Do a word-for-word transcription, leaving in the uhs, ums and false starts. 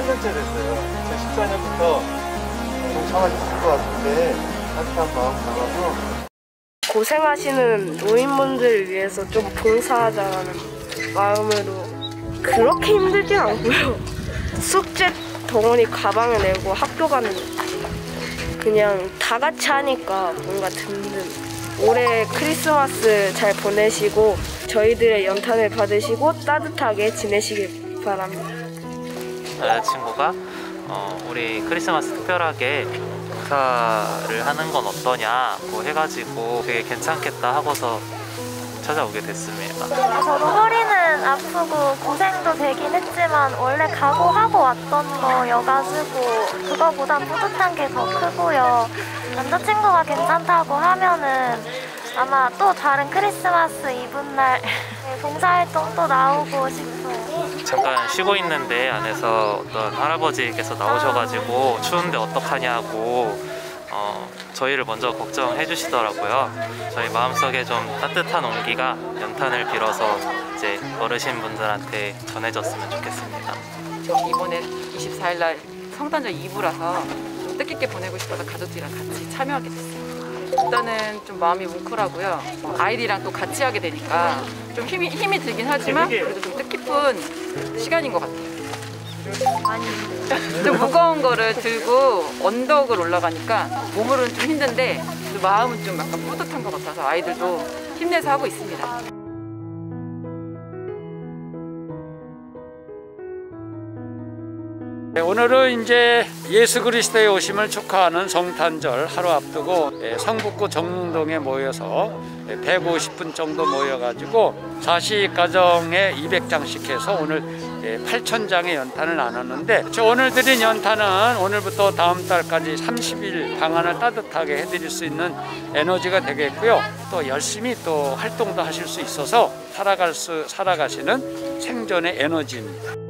십사 년째 됐어요. 이천십사 년부터 동참하실 것 같은데 따뜻한 마음 담아서 고생하시는 노인분들을 위해서 좀 봉사하자는 마음으로 그렇게 힘들진 않고요. 숙제 덩어리 가방에 내고 학교 가는 그냥 다 같이 하니까 뭔가 든든. 올해 크리스마스 잘 보내시고 저희들의 연탄을 받으시고 따뜻하게 지내시길 바랍니다. 여자친구가 어, 우리 크리스마스 특별하게 봉사를 하는 건 어떠냐고 해가지고 되게 괜찮겠다 하고서 찾아오게 됐습니다. 저도 허리는 아프고 고생도 되긴 했지만 원래 각오하고 왔던 거여가지고 그거보다 뿌듯한 게 더 크고요. 남자친구가 괜찮다고 하면은 아마 또 다른 크리스마스 이브날 봉사활동 또 나오고 싶어요. 잠깐 쉬고 있는데 안에서 어떤 할아버지께서 나오셔가지고 추운데 어떡하냐고 어, 저희를 먼저 걱정해 주시더라고요. 저희 마음속에 좀 따뜻한 온기가 연탄을 빌어서 이제 어르신분들한테 전해졌으면 좋겠습니다. 이번에 이십사 일 날 성탄절 이 부라서 좀 뜻깊게 보내고 싶어서 가족들이랑 같이 참여하게 됐어요. 일단은 좀 마음이 뭉클하고요. 아이들이랑 또 같이 하게 되니까 좀 힘이, 힘이 들긴 하지만 그래도 좀 뜻깊은 시간인 것 같아요. 많이 좀 무거운 거를 들고 언덕을 올라가니까 몸으로는 좀 힘든데 마음은 좀 약간 뿌듯한 것 같아서 아이들도 힘내서 하고 있습니다. 오늘은 이제 예수 그리스도의 오심을 축하하는 성탄절 하루 앞두고 성북구 정릉동에 모여서 백오십 분 정도 모여가지고 자식 가정에 이백 장씩 해서 오늘 팔천 장의 연탄을 나눴는데 오늘 드린 연탄은 오늘부터 다음 달까지 삼십 일 방안을 따뜻하게 해드릴 수 있는 에너지가 되겠고요. 또 열심히 또 활동도 하실 수 있어서 살아갈 수, 살아가시는 생존의 에너지입니다.